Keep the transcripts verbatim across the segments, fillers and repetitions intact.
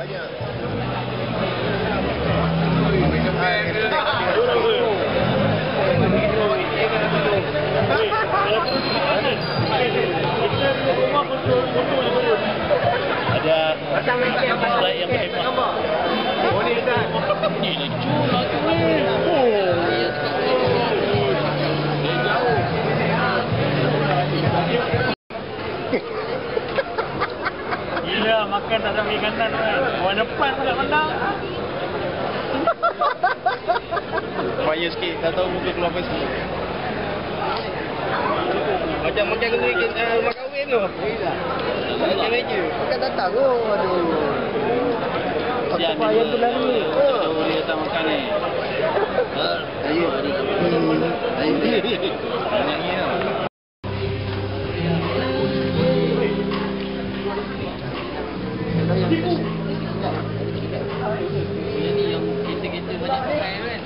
Ada slide yang hebat. Ni lucu lah tu ni. Gila makan tak sampai kanan kan. Orang depan pula pandang. Payah sikit, tak tahu muka keluar apa sikit. Macam makan kena uh, rumah kahwin tu. Macam meja. Bukan datang tu. Aduh. Sian apa ayam tu lari? Oh, dia datang makan ni. Ayo. Ayo. Banyaknya. Ini yang kita-kita banyak pakai kan.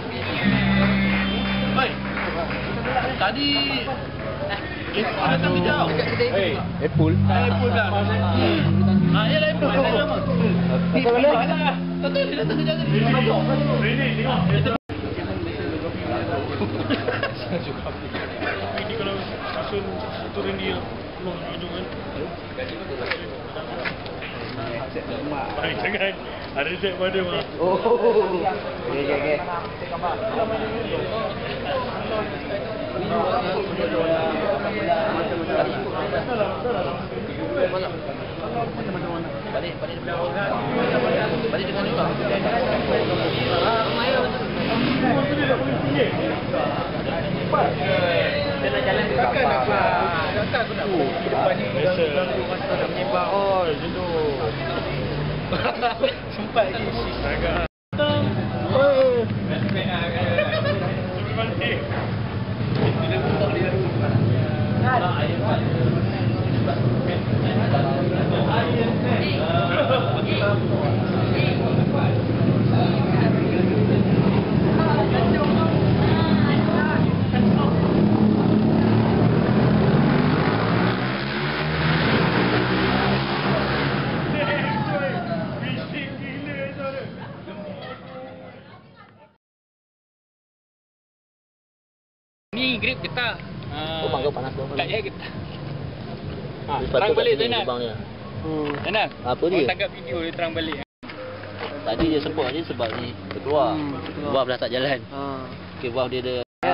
Oi. Tadi Apple datang kejap. Hey, Apple. Apple dah. Ah, ya lah Apple. Saya lama. Apa mana? Tak tahu dia datang kejap tadi. Ini tengok. Ini kalau susun turun dia long hidung kan. Baik jangan. Ada set pada mah. Oh. Okey okey okey. Balik, balik balik dengan juga. Dia nak jalan ke depan. Datang aku nak pergi depan ni. Masa nak menyembah all macam tu. Sempat lagi. Agak. Oi. Balik. Ni grip getah. Oh, bangga panas tu. Tak payah getah. Ha, terang balik Zainal. Hmm. Zainal. Apa dia? Kau tangkap video dia terang balik. Tadi dia semput ni sebab ni terkeluar. Hmm, valve dah tak jalan. Ha. Okey, valve dia ada. Ha.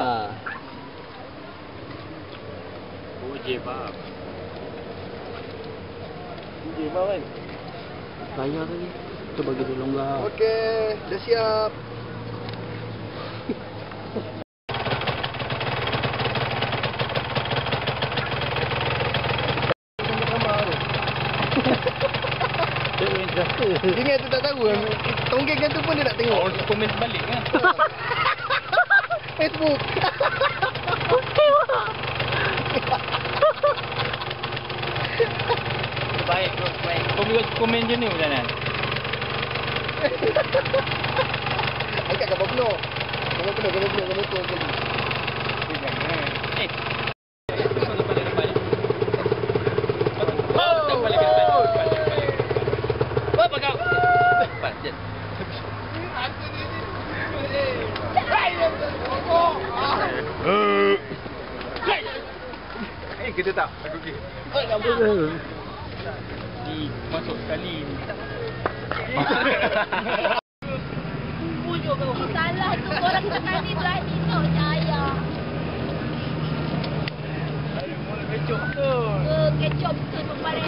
Oh, je bab. Je bab kan. Bayar tadi. Tu bagi dia longgar. Okey, dah siap. Ingat tu tak tahu kan. Tonggengkan tu pun dia nak tengok. Orang komen balik kan. Facebook. Baik bro, baik. Kau boleh komen je ni macam mana? Angkat kapal penuh. Kapal penuh, kapal penuh, kapal penuh, kapal penuh. Eh. Eh, kita tak? Aku okey. Oh, tak boleh. Ni masuk sekali ni. Pujuk kau. Salah tu orang tengah ni berani tau saya. Ada mulut kecok tu. Ke kecop tu kepala.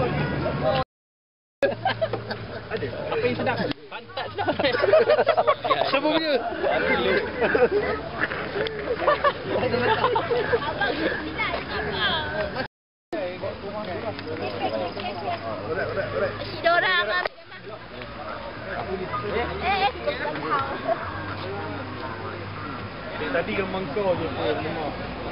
Ada. Apa yang sedap? Pantat sedap. Siapa punya? Abang silap apa? Si dorang ambil Eh, eh, tadi gambar kau je pun memang.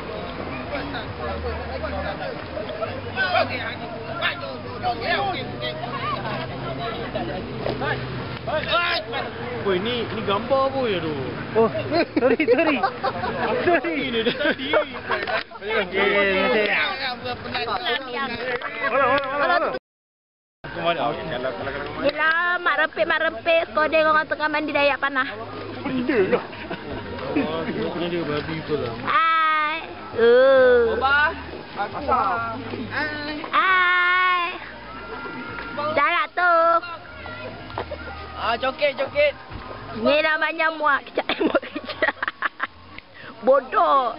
Woi, ni ni gambar apa ya tu? Oh, sorry, sorry. Sorry. Ini dah tadi. Okey, okey. pelan yang. Olah, olah, olah. mana? Okey, kalau kalau kalau Gila, mak rempit-mak rempit. Kodeng orang tengah mandi dayak panah. benda lah. Oh, kena dia babi tu lah. Hai. Uh. Bah. Pasal. Hai. Dah lah tu. Ah, joget, joget. Ni namanya muak. Kejap, muak kejap. Bodoh.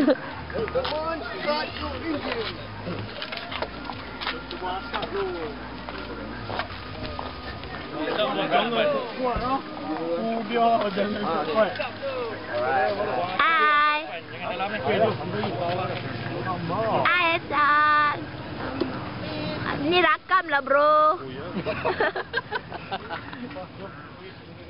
Hai. Hai, San. Ni rakam lah, bro.